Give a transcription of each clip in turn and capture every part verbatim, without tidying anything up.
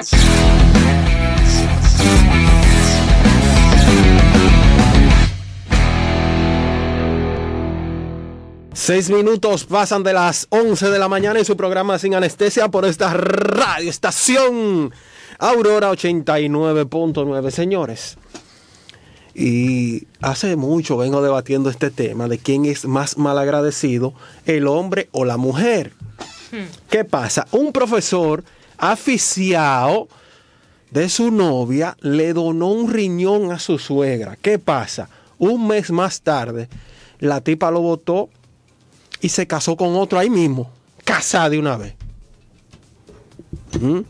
Seis minutos pasan de las once de la mañana en su programa Sin Anestesia por esta radio estación Aurora ochenta y nueve punto nueve. Señores, y hace mucho vengo debatiendo este tema de quién es más malagradecido, el hombre o la mujer. Hmm. ¿Qué pasa? Un profesor aficiado de su novia le donó un riñón a su suegra. ¿Qué pasa? Un mes más tarde, la tipa lo botó y se casó con otro ahí mismo. Casada de una vez. ¿Mm?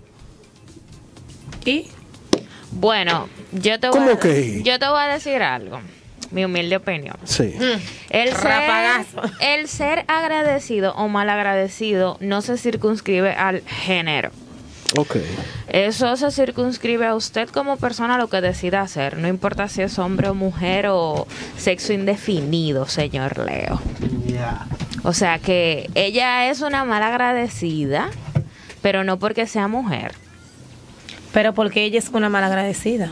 ¿Y? Bueno, yo te, voy ¿Cómo a, que? yo te voy a decir algo. Mi humilde opinión. Sí. Mm. El, ser, el ser agradecido o mal agradecido no se circunscribe al género. Ok. Eso se circunscribe a usted como persona, lo que decida hacer. No importa si es hombre o mujer o sexo indefinido, señor Leo. Yeah. O sea que ella es una mal agradecida, pero no porque sea mujer. Pero porque ella es una malagradecida.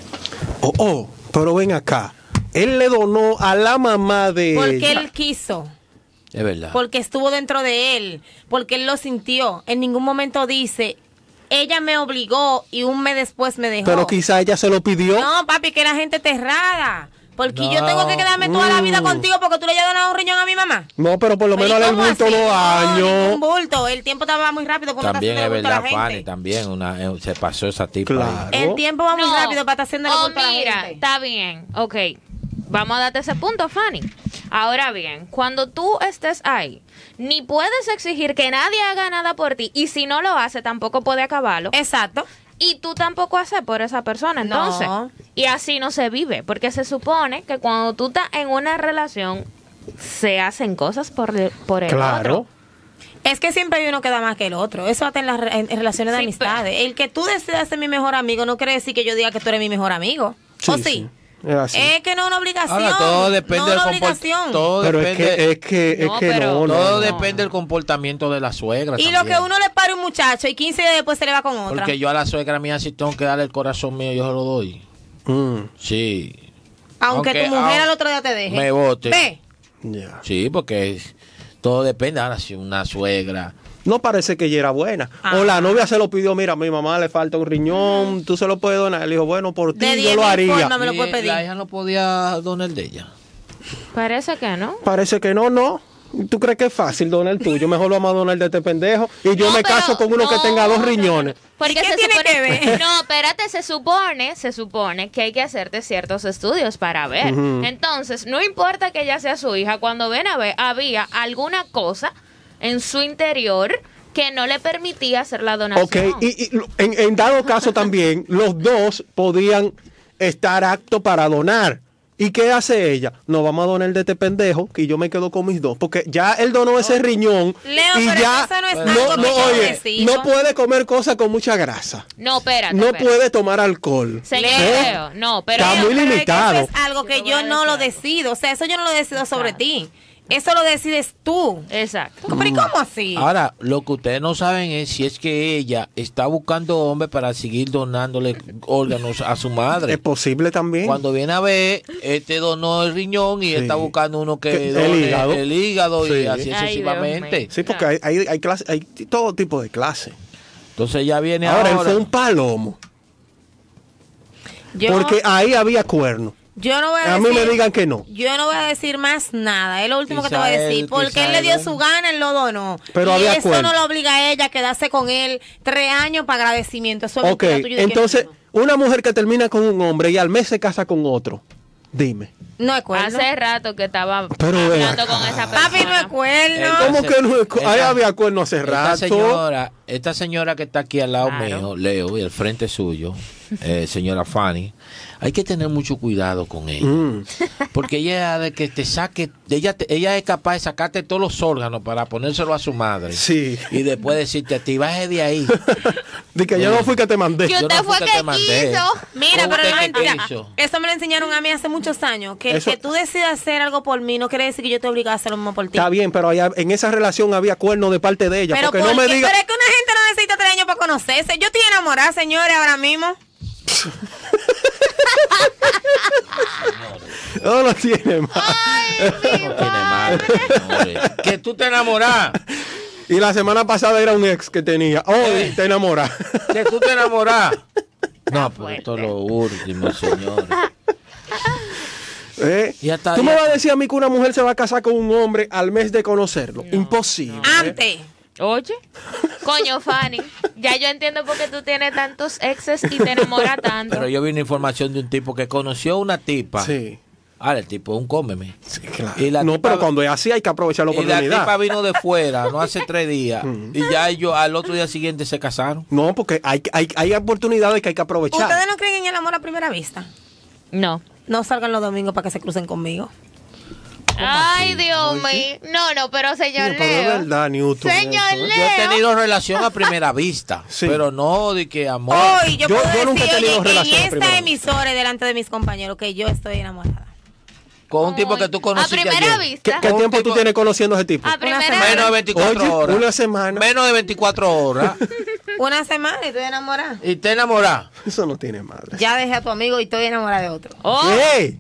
Oh, oh, pero ven acá. Él le donó a la mamá de Porque ella. él quiso. Es verdad. Porque estuvo dentro de él. Porque él lo sintió. En ningún momento dice, ella me obligó y un mes después me dejó. Pero quizá ella se lo pidió. No, papi, que la gente te errada. Porque No. yo tengo que quedarme toda la vida contigo porque tú le hayas donado un riñón a mi mamá. No, pero por lo menos Pero al ¿cómo bulto así? dos No, años. ningún bulto. El tiempo estaba muy rápido. Como También está es haciendo bulto verdad, a la Fanny, gente. también una, eh, se pasó esa tipa. Claro. El tiempo va muy No. rápido para estar haciendo el Oh, bulto a la mira, gente. está bien, ok. Vamos a darte ese punto, Fanny. Ahora bien, cuando tú estés ahí, ni puedes exigir que nadie haga nada por ti, y si no lo hace, tampoco puede acabarlo. Exacto. Y tú tampoco haces por esa persona, entonces. No. Y así no se vive, porque se supone que cuando tú estás en una relación, se hacen cosas por, el- por el Claro. otro. Es que siempre hay uno que da más que el otro. Eso hasta en las re- en, en relaciones de Sí, amistades. El que tú decidas ser mi mejor amigo no quiere decir que yo diga que tú eres mi mejor amigo. ¿O sí? Es así. Es que no es una obligación. Ahora, todo depende no del es una comportamiento. obligación. Todo pero es depende, que, es que, es No, que pero- no, no, todo no. depende del comportamiento de la suegra. Y lo también. que uno le pare a un muchacho y quince días después se le va con otra. Porque yo a la suegra mía, si tengo que darle el corazón mío, yo se lo doy. Mm, Sí. Aunque, aunque- tu mujer aun- al otro día te deje. me bote. Ve. ya. Sí, porque es- todo depende. Ahora, si una suegra. No parece que ella era buena. Ah. O la novia se lo pidió, mira, a mi mamá le falta un riñón, tú se lo puedes donar. Él dijo, bueno, por ti De yo diez lo mil haría. formas. me lo y puede pedir. La hija no podía donar de ella. Parece que no. Parece que no, no. ¿Tú crees que es fácil donar el tuyo? Mejor lo vamos a donar de este pendejo. Y yo No, me pero- caso con uno que no, tenga dos no, no. riñones. Porque ¿Y qué se tiene supone, que ver? No, espérate, se supone, se supone que hay que hacerte ciertos estudios para ver. Ujú. Entonces, no importa que ella sea su hija, cuando ven a ver, había alguna cosa en su interior que no le permitía hacer la donación. Ok, y, y en, en dado caso también, los dos podían estar aptos para donar. ¿Y qué hace ella? No, vamos a donar de este pendejo, que yo me quedo con mis dos. Porque ya él donó ese riñón. Leo, y pero ya eso no es no, algo que no, yo oye, decido. no puede comer cosas con mucha grasa. No, espérate. No espérate. puede tomar alcohol. Señor ¿Eh? Leo, no, pero... Está muy Pero es que limitado. eso es algo que yo no lo decido. O sea, eso yo no lo decido sobre ti. Eso lo decides tú. Exacto. Pero ¿y cómo así? Ahora, lo que ustedes no saben es si es que ella está buscando hombres para seguir donándole órganos a su madre. Es posible también. Cuando viene a ver, este donó el riñón y Sí. él está buscando uno que Que- el done hígado. el hígado Sí. y así Ay, Dios sucesivamente. mío. Sí, porque hay, hay, hay, clase- hay todo tipo de clase. Entonces ya viene Ahora, ahora. él fue un palomo. Yo, Porque ahí había cuerno. yo no voy a, A decir, mí me digan que no. Yo no voy a decir más nada. Es lo último que te Quizá voy a decir. él, Porque quizá él le dio él. su gana, él lo donó. Pero y había eso acuerdo. no lo obliga a ella a quedarse con él tres años para agradecimiento. Eso es Ok, mentira tuya de que entonces, no. una mujer que termina con un hombre y al mes se casa con otro. Dime. No es cuerno. Hace rato que estaba Pero ven hablando acá. con esa persona. Papi, no es cuerno. Entonces, ¿Cómo que no? es cu- Ahí esta- había cuerno hace Esta rato. señora, esta señora que está aquí al lado Claro. mío, Leo, y al frente suyo, eh, señora Fanny, hay que tener mucho cuidado con ella. Mm. Porque ella de que te saque, ella te- ella es capaz de sacarte todos los órganos para ponérselo a su madre. Sí. Y después decirte a ti, baje de ahí. Di que yo no fui que te mandé. Que Yo usted no fui fue que que te mandé. quiso. Mira, ¿Cómo pero usted no qué mentira. quiso? Eso me lo enseñaron a mí hace muchos años. Que, Eso- que tú decidas hacer algo por mí no quiere decir que yo te obligue a hacer lo mismo por ti. Está bien, pero allá, en esa relación había cuerno de parte de ella. Pero, porque ¿por no me qué? diga. Pero es que una gente no necesita tres años para conocerse. Yo estoy enamorada, señores, ahora mismo. No lo tiene mal. Ay, mi No tiene mal, madre. señores. Que tú te enamoras. Y la semana pasada era un ex que tenía. Hoy te enamora. Que tú te enamoras. No, pero fuerte. esto es lo último, señores. ¿Eh? Ya está, Tú ya me vas a está. decir a mí que una mujer se va a casar con un hombre al mes de conocerlo. Imposible. Antes. Oye, coño, Fanny, ya yo entiendo por qué tú tienes tantos exes y te enamoras tanto. Pero yo vi una información de un tipo que conoció a una tipa. Sí. Ah, el tipo es un cómeme. Sí, claro. Y la no, tipa- pero cuando es así hay que aprovechar la Y la oportunidad. tipa vino de fuera, no hace tres días. Y ya ellos al otro día siguiente se casaron. No, porque hay, hay, hay oportunidades que hay que aprovechar. ¿Ustedes no creen en el amor a primera vista? No. No salgan los domingos para que se crucen conmigo. Ay, Dios mío. No, no, pero señor Oye, pero es Leo. verdad, Newton. Señor eso, ¿eh? Leo. Yo he tenido relación a primera vista, Sí. pero no de que amor. Hoy yo, Yo- puedo yo nunca he decir, tenido oye, relación a en primera esta vista. emisora y delante de mis compañeros que yo estoy enamorada. Con un tipo que tú A conociste primera ayer. vista. ¿Qué, qué Un tiempo tú tipo- tienes conociendo a ese tipo? A primera semana. Menos de vista. veinticuatro Oye, horas. una semana. Menos de veinticuatro horas. Una semana y estoy enamorada. Y te enamoras. Eso no tiene madre. Ya dejé a tu amigo y estoy enamorada de otro. Oh, ¡Ey!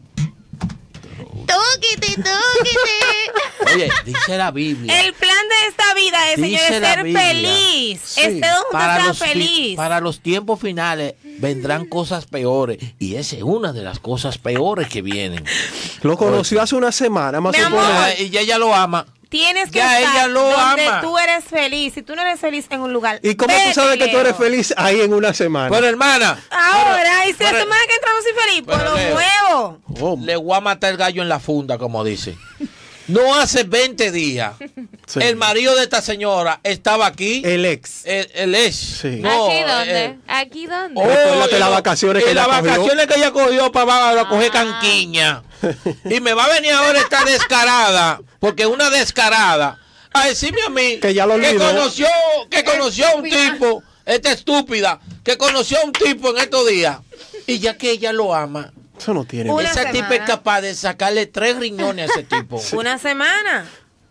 túquiti, túquiti. Oye, dice la Biblia. El plan de esta vida es, Dice señores, la ser Biblia. feliz. Sí. Este donde Para usted los, sea ti- feliz. para los tiempos finales vendrán cosas peores. Y esa es una de las cosas peores que vienen. Lo conoció hace una semana, más Mi o amor. menos. Ah, Y ya ella lo ama. Tienes que Ya estar ella lo donde ama. tú eres feliz. Si tú no eres feliz en un lugar, ¿Y cómo vete, tú sabes que tú eres Leo. feliz ahí en una semana? Pero hermana, Ahora, y si la pero- semana que entra no soy feliz, pues pero, lo Leo. muevo. Oh, le voy a matar el gallo en la funda, como dice. No hace veinte días, sí. el marido de esta señora estaba aquí. El ex. El, el ex. Sí. No, ¿Aquí dónde? eh, ¿Aquí dónde? Oh, Recuérdate y las lo- vacaciones y que ella las cogió. vacaciones que ella cogió para, para coger Ah. canquiña. Y me va a venir ahora esta descarada, porque una descarada, a decirme a mí Que ya lo olvidó. conoció, que conoció a un tipo, esta estúpida, que conoció a un tipo en estos días. Y ya que ella lo ama, Eso no tiene Una esa madre. tipa semana. es capaz de sacarle tres riñones a ese tipo. Una semana.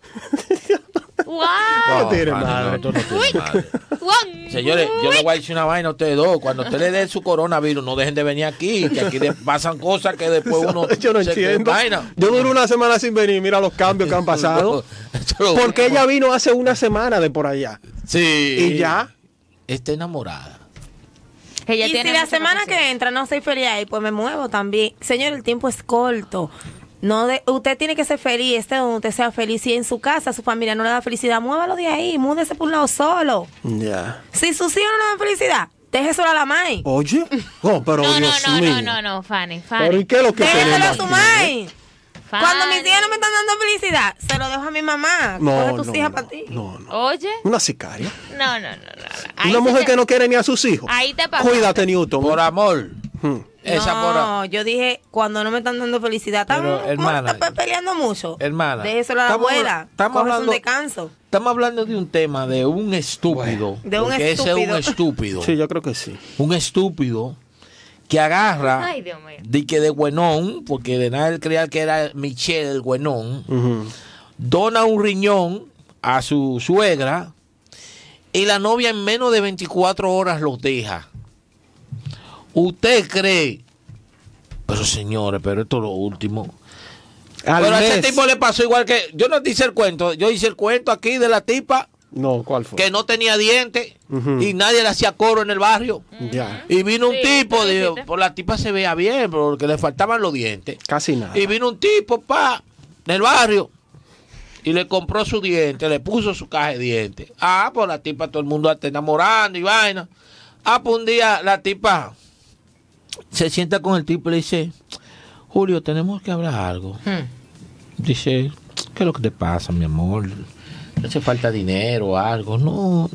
¡Wow! No tiene mano, madre. no, esto no tiene madre. ¡Wow! Señores, yo le voy a decir una vaina a ustedes dos. Cuando usted le dé su coronavirus, no dejen de venir aquí, que aquí de- pasan cosas que después uno Yo no se entiendo. vaina. Yo duro una semana sin venir. Mira los cambios que han pasado. Esto lo- Porque ella vino hace una semana de por allá. Sí. Y ya. Está enamorada. Que ya Y si tiene la mucha semana paciencia. que entra no soy feliz ahí, pues me muevo también. Señor, el tiempo es corto. No de, usted tiene que ser feliz, esté donde usted sea feliz. Si en su casa su familia no le da felicidad, muévalo de ahí, múdese por un lado solo. Ya. Si sus hijos no le dan felicidad, déjeselo a la mai. Oye. Oh, pero No, no, Dios no, mío. no, no, no, Fanny, Pero ¿y Fanny. qué es lo que Déjeselo a tenemos su aquí? mai. Fanny. Cuando mis hijas no me están dando felicidad, se lo dejo a mi mamá. No, Coge no, tus hijas no, para ti. no, no. Oye, Una sicaria. no, no, no, no. no. Ahí Una se mujer te- que no quiere ni a sus hijos. Ahí te pasó. Cuídate, Newton. Por amor. Hmm. Esa por No, yo dije cuando no me están dando felicidad. Están Pero, hermana, pe- peleando mucho. hermana, Déjeselo a la estamos- abuela. estamos Coges hablando- un descanso. Estamos hablando de un tema de un estúpido. De un porque ese es estúpido. un estúpido. Sí, yo creo que sí. Un estúpido que agarra Ay, Dios mío. de que de Güenón, porque de nada él creía que era Michelle el Güenón, Ujú. dona un riñón a su suegra y la novia en menos de veinticuatro horas los deja. ¿Usted cree? Pero señores, pero esto es lo último. Al pero a ese mes. tipo le pasó igual que... Yo no te hice el cuento, yo hice el cuento aquí de la tipa No, ¿cuál fue? que no tenía dientes Ujú. y nadie le hacía coro en el barrio. Ya. Y vino un Sí, tipo, tú lo digo, hiciste. por la tipa se veía bien, porque le faltaban los dientes. Casi nada. Y vino un tipo, pa, del barrio, y le compró su diente, le puso su caja de dientes. Ah, pues la tipa, todo el mundo está enamorando y vaina. Ah, pues un día la tipa se sienta con el tipo y le dice, Julio, tenemos que hablar algo. Hmm. Dice, ¿qué es lo que te pasa, mi amor? ¿No hace falta dinero o algo? No.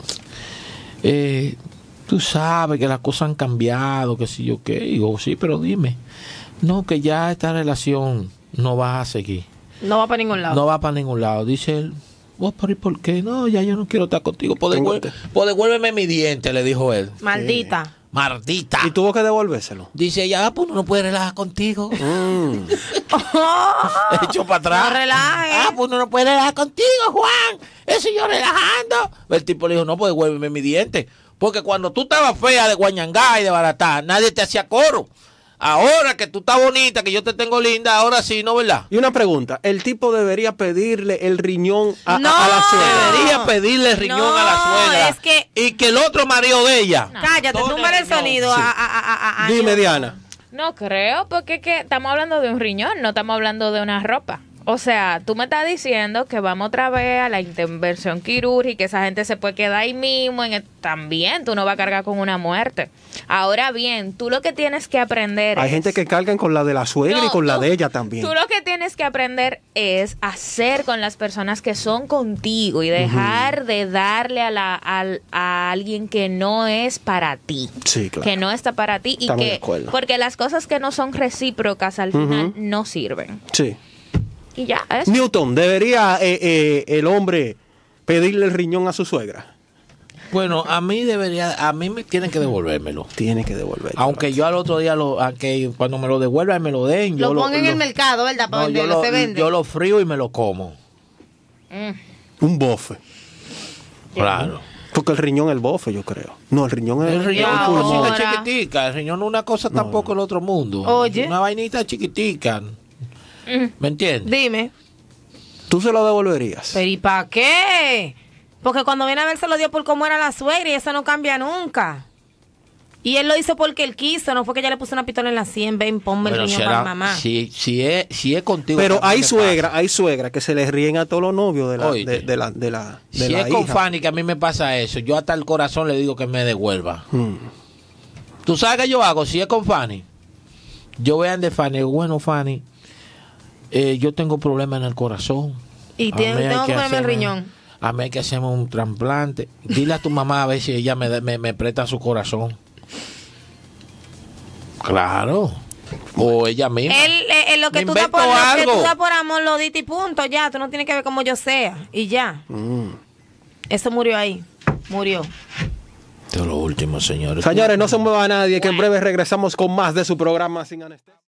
Eh, tú sabes que las cosas han cambiado, que si yo qué. Digo, sí, pero dime. No, que ya esta relación no va a seguir. No va para ningún lado. No va para ningún lado. Dice él, ¿vos por ¿y por qué? No, ya yo no quiero estar contigo. Pues, Tengo- devuelve- pues devuélveme mi diente, le dijo él. Maldita. Maldita. Y tuvo que devolvérselo. Dice ella, ah, pues uno no puede relajar contigo. Mm. Echó para atrás. No relaje. Ah, pues uno no puede relajar contigo, Juan. Eso yo relajando. El tipo le dijo, no, pues devuélveme mi diente. Porque cuando tú estabas fea de guañangá y de baratá, nadie te hacía coro. Ahora que tú estás bonita, que yo te tengo linda, ahora sí, ¿no, verdad? Y una pregunta, ¿el tipo debería pedirle el riñón a, No. a- a la suegra? Debería pedirle el riñón No, a la suegra. es que- Y que el otro marido de ella. Cállate, Tome túmbale el riñón. sonido. Sí. A, a, a, a- a- Dime, yo- Diana. No creo, porque es que estamos hablando de un riñón, no estamos hablando de una ropa. O sea, tú me estás diciendo que vamos otra vez a la intervención quirúrgica, que esa gente se puede quedar ahí mismo. En el- también tú no vas a cargar con una muerte. Ahora bien, tú lo que tienes que aprender Hay es... gente que cargan con la de la suegra No, y con la tú- de ella también. Tú lo que tienes que aprender es hacer con las personas que son contigo y dejar de darle a, la, al- a alguien que no es para ti. Sí, claro. Que no está para ti y Estamos de que... acuerdo. Porque las cosas que no son recíprocas al final no sirven. Sí. Y ya, eso. Newton, ¿debería eh, eh, el hombre pedirle el riñón a su suegra? Bueno, a mí debería, a mí me tienen que devolvérmelo. Tiene que devolver. Aunque yo al otro día, lo, aunque cuando me lo devuelvan me lo den. Lo yo ponen en el lo- mercado, ¿verdad? Para no, yo, venderlo, lo, se vende. yo lo frío y me lo como. Un bofe. Claro. Porque el riñón es el bofe, yo creo. No, el riñón es El riñón Ya, es una cosita ahora. chiquitica. El riñón no es una cosa tampoco el otro mundo. Oye. Una vainita chiquitica. ¿Me entiendes? Dime. ¿Tú se lo devolverías? ¿Pero y para qué? Porque cuando viene a ver se lo dio por cómo era la suegra y eso no cambia nunca. Y él lo hizo porque él quiso, no fue que ella le puso una pistola en la sien, ven, ponme el Bueno, riñón será- para mamá. Si, si, es, si es contigo. Pero también hay me suegra, pasa. hay suegra que se les ríen a todos los novios de la, Oíste. de, de la, de la, de Si la es con hija. Fanny que a mí me pasa eso, yo hasta el corazón le digo que me devuelva. Mm. ¿Tú sabes qué yo hago? Si es con Fanny, yo voy a de Fanny, digo, bueno, Fanny, eh, yo tengo problemas en el corazón. Y A tiene- mí hay tengo que ponerme el hacerme- riñón. A mí hay que hacerme un trasplante. Dile a tu mamá a ver si ella me, da- me, me presta su corazón. Claro. O ella misma. Él, eh, eh, lo que Me tú das por, invento lo que tú algo. das por amor lo diste y punto, ya, tú no tienes que ver cómo yo sea, y ya. Mm. Eso murió ahí, murió. Esto es lo último, señores. Señores, no se mueva nadie, que en breve regresamos con más de su programa Sin Anestesia.